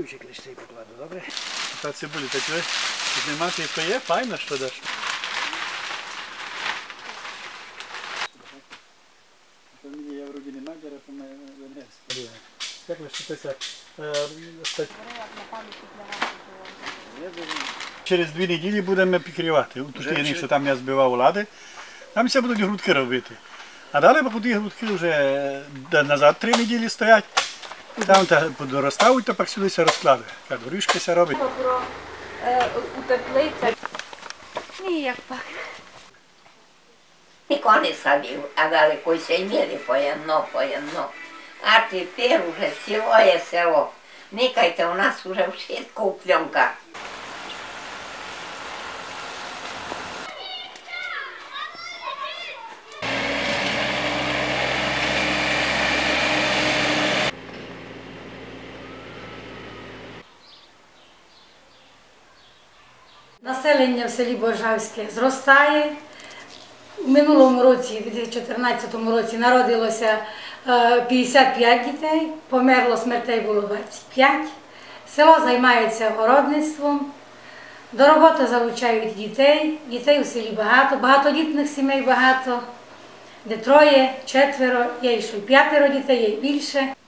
ключик лише цей покладу, добре? Та цибулі, так ви знімати, то є файно, що даш. Я вроді не мадяра, то ми венерські. Як лишитися? Через 2 неділі будемо підкривати. У тутині, що там я збивав лади, там ще будуть грудки робити. А далі будуть грудки вже назад 3 неділі стоять. І там розставить, то пак сюди се розкладе. Як горішки се робить. У теплицях. Ніяк пак. Ніхто не садив, а дали койся имели по jedno. А тепер уже село є село. Никайте, у нас уже все купленка. Населення в селі Боржавське зростає. У минулому році, у 2014 році, народилося 55 дітей, померло, смертей було 25. Село займається городництвом, до роботи залучають дітей. Дітей у селі багато, багатодітних сімей багато, де 3, 4, є ще й 5 дітей, є й більше.